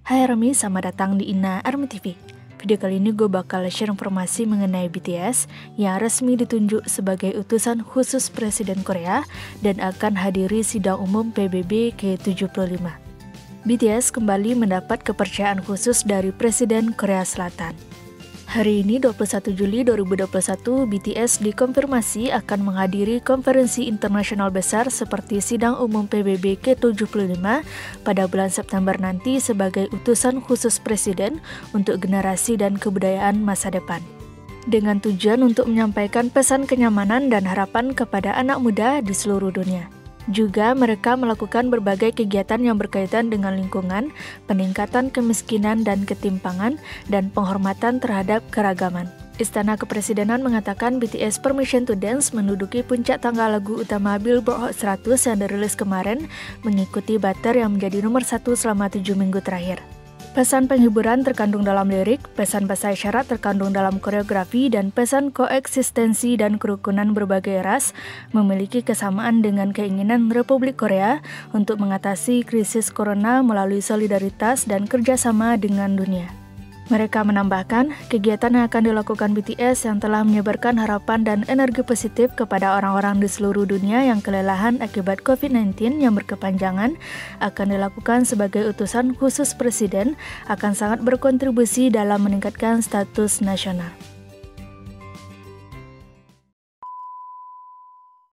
Hai Rami, selamat datang di Ina Army TV. Video kali ini gue bakal share informasi mengenai BTS yang resmi ditunjuk sebagai utusan khusus Presiden Korea dan akan hadiri sidang umum PBB ke-75. BTS kembali mendapat kepercayaan khusus dari Presiden Korea Selatan. Hari ini 21 Juli 2021, BTS dikonfirmasi akan menghadiri konferensi internasional besar seperti sidang umum PBB ke-75 pada bulan September nanti sebagai utusan khusus presiden untuk generasi dan kebudayaan masa depan. Dengan tujuan untuk menyampaikan pesan kenyamanan dan harapan kepada anak muda di seluruh dunia. Juga mereka melakukan berbagai kegiatan yang berkaitan dengan lingkungan, peningkatan kemiskinan dan ketimpangan, dan penghormatan terhadap keragaman. Istana Kepresidenan mengatakan BTS Permission to Dance menduduki puncak tangga lagu utama Billboard Hot 100 yang dirilis kemarin, mengikuti Butter yang menjadi nomor 1 selama 7 minggu terakhir. Pesan penghiburan terkandung dalam lirik, pesan bahasa isyarat terkandung dalam koreografi, dan pesan koeksistensi dan kerukunan berbagai ras memiliki kesamaan dengan keinginan Republik Korea untuk mengatasi krisis corona melalui solidaritas dan kerjasama dengan dunia. Mereka menambahkan, kegiatan yang akan dilakukan BTS yang telah menyebarkan harapan dan energi positif kepada orang-orang di seluruh dunia yang kelelahan akibat COVID-19 yang berkepanjangan akan dilakukan sebagai utusan khusus presiden akan sangat berkontribusi dalam meningkatkan status nasional.